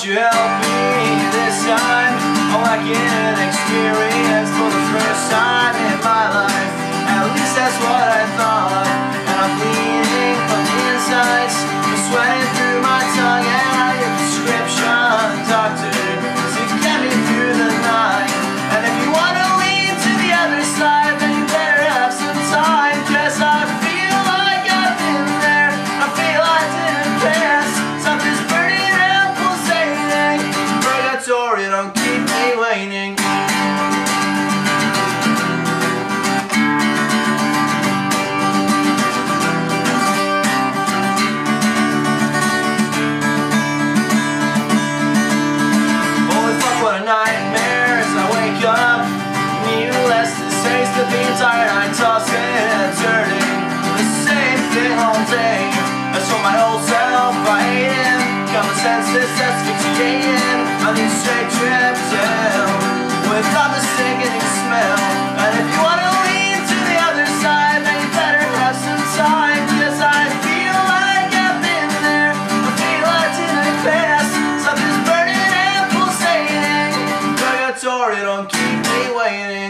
you help me this time? I'm lacking an experience for the first time in my life. At least that's what I thought. And I'm bleeding from the insides, I'm sweating through my tongue. And I get prescription, doctor, to get me through the night. And if you want to lean to the other side, then you better have some time. 'Cause I feel like I've been there, I feel I didn't pass. Something's burning and pulsating, purgatory, don't keep me waiting. Being tired, I'm tossing and turning the same thing all day. I told my old self I hate him. Common sense is asphyxiating. I need straight trip down without the sickening smell. And if you want to lean to the other side, then you better have some time. 'Cause I feel like I've been there, I feel I didn't pass. Something's burning and pulsating, purgatory, don't keep me waiting.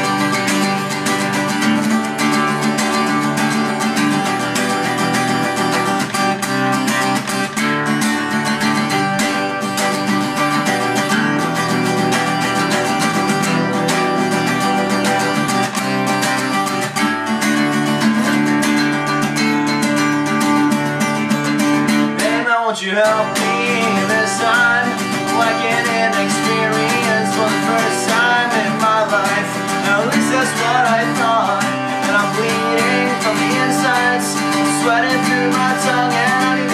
Won't you help me this time? Lacking an experience for the first time in my life. At least that's what I thought. And I'm bleeding from the insides, sweating through my tongue, and I